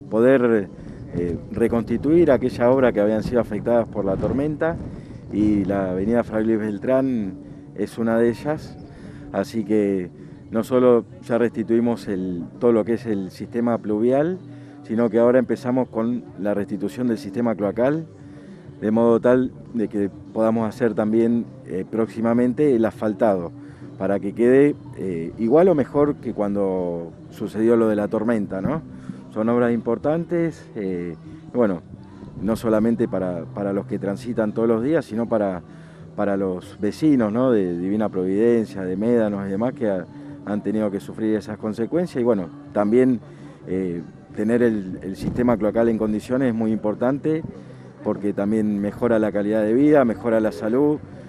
poder reconstituir aquella obra que habían sido afectadas por la tormenta, y la avenida Fray Luis Beltrán es una de ellas, así que no solo ya restituimos todo lo que es el sistema pluvial, sino que ahora empezamos con la restitución del sistema cloacal, de modo tal de que podamos hacer también próximamente el asfaltado, para que quede igual o mejor que cuando sucedió lo de la tormenta, ¿no? Son obras importantes, bueno, no solamente para los que transitan todos los días, sino para los vecinos, ¿no?, de Divina Providencia, de Médanos y demás, que han tenido que sufrir esas consecuencias. Y bueno, también tener el sistema cloacal en condiciones es muy importante, porque también mejora la calidad de vida, mejora la salud,